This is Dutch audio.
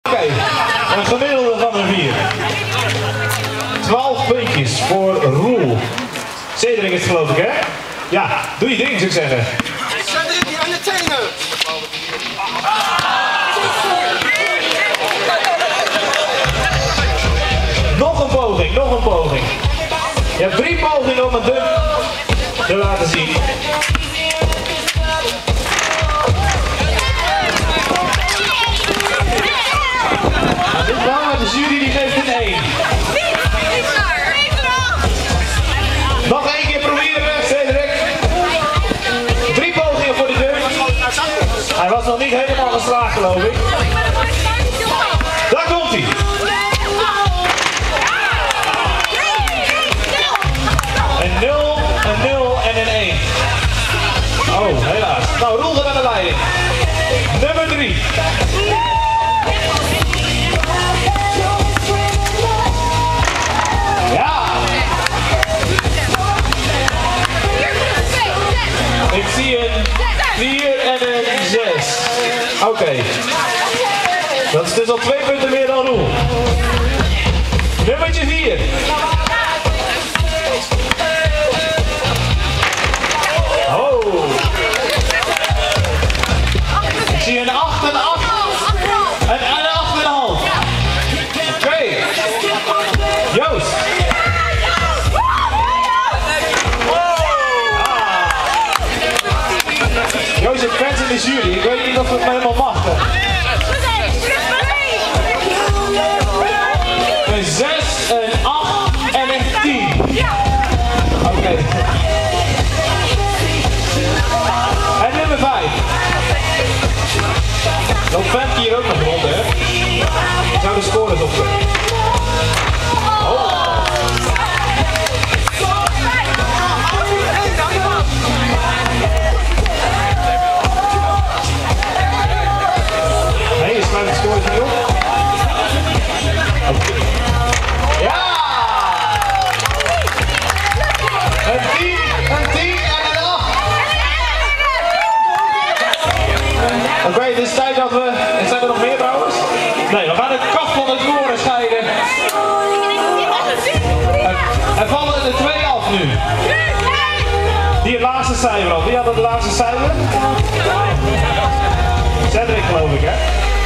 Oké, een gemiddelde van een 4. 12 puntjes voor Roel. Cedric is het geloof ik, hè? Ja, doe je ding zou ik zeggen. Cedric, die aan je tenen! Nog een poging, nog een poging. Je hebt 3 pogingen om een dump te laten zien. Dit nou, de jury die geeft een 1. Nog 1 keer proberen, Cedric. 3 pogingen voor de dump. Hij was nog niet helemaal geslaagd, geloof ik. Daar komt hij. Een 0, een 0 en een 1. Oh, helaas. Nou, Roel gaat aan de leiding. Nummer 3. Ja. Ik zie een 4 en een 6. Oké. Dat is dus al 2 punten meer dan Roel. Nummertje 4. Oh. Ik zie een 8 en 8. En een 8,5. Oké. Joost. Joost heeft fans in de jury. Ik weet niet of het me helemaal mag. Een 6, een 8 en een 10. Oké. En nummer 5. Dan vent hier ook nog rond, hè? Ik zou de scores opzetten. Oh. Nee, je schrijft de scores niet op. Okay. Ja! Een 10, een 10 en een 8. Oké, het is tijd dat we... Zijn er nog meer trouwens? Nee, we gaan het kaf van het koren scheiden. Er vallen er 2 af nu. Die het laatste cijfer had. Wie had het laatste cijfer? Cedric geloof ik, hè?